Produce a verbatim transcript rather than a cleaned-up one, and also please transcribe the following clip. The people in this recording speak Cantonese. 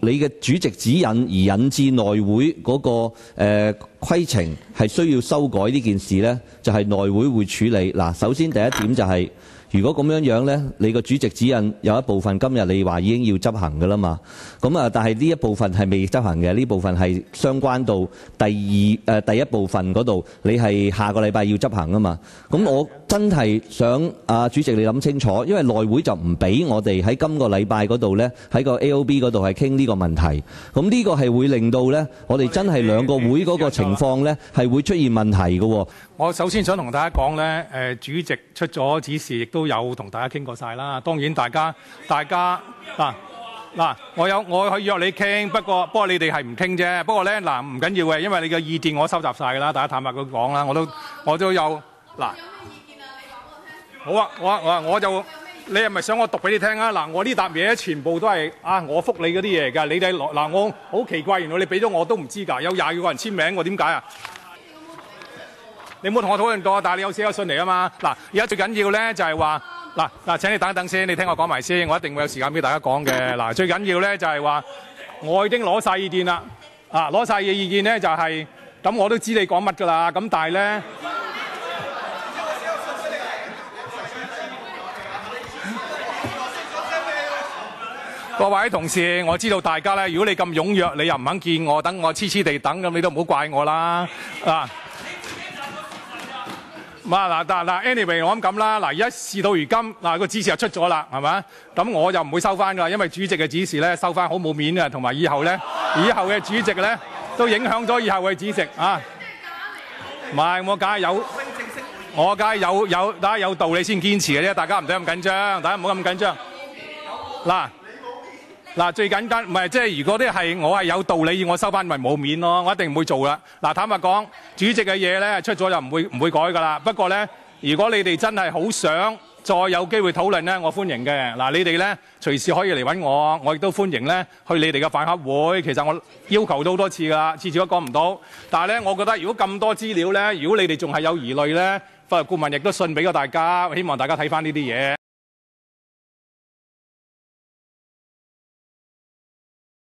你嘅主席指引而引致內會嗰、那個誒、呃、規程係需要修改呢件事呢，就係、是、內會會處理。嗱，首先第一點就係、是。如果咁樣樣呢，你個主席指引有一部分今日你話已經要執行㗎啦嘛，咁啊，但係呢一部分係未執行嘅，呢部分係相關到第二誒、呃、第一部分嗰度，你係下個禮拜要執行啊嘛。咁我真係想啊，主席你諗清楚，因為內會就唔俾我哋喺今個禮拜嗰度呢，喺個 A O B 嗰度係傾呢個問題。咁呢個係會令到呢，我哋真係兩個會嗰個情況呢係會出現問題嘅喎。 我首先想同大家講呢，誒主席出咗指示，亦都有同大家傾過晒啦。當然大家大家嗱嗱，我有我可以約你傾，不過不過你哋係唔傾啫。不過咧嗱唔緊要嘅，因為你嘅意見我收集晒㗎啦。大家坦白咁講啦，我都我都有嗱。好啊，我我我就你係咪想我讀俾你聽啊？嗱，我呢沓嘢全部都係啊，我覆你嗰啲嘢㗎。你哋嗱我好奇怪，原來你俾咗我都唔知㗎。有廿幾個人簽名，我點解啊？你冇同我討論過，但係你有寫咗信嚟啊嘛。嗱，而家最緊要咧就係話，嗱嗱，請你等一等先，你聽我講埋先，我一定會有時間俾大家講嘅。嗱，最緊要咧就係話，我已經攞晒意見啦，啊，攞晒嘅意見咧就係、是，咁我都知你講乜㗎啦。咁但係咧，各位同事，我知道大家咧，如果你咁踴躍，你又唔肯見我，等我黐黐地等，咁你都唔好怪我啦，啊。嗱嗱嗱 ，anyway 我諗咁啦，嗱而家事到如今，嗱個指示又出咗啦，係咪？咁我就唔會收翻㗎，因為主席嘅指示咧收翻好冇面嘅，同埋以後咧，以後嘅主席咧都影響咗以後嘅指示啊。唔係，我梗係有，我梗係有有，大家有道理先堅持嘅啫，大家唔使咁緊張，大家唔好咁緊張。嗱。嗱，最簡單唔係即係如果啲係我係有道理要我收翻，咪冇面咯，我一定唔會做啦。嗱，坦白講，主席嘅嘢咧出咗就唔會唔會改㗎啦。不過咧，如果你哋真係好想再有機會討論咧，我歡迎嘅。嗱，你哋咧隨時可以嚟揾我，我亦都歡迎咧去你哋嘅飯盒會。其實我要求到好多次㗎啦，次次都講唔到。但係咧，我覺得如果咁多資料咧，如果你哋仲係有疑慮咧，法律顧問亦都信俾咗大家，希望大家睇翻呢啲嘢。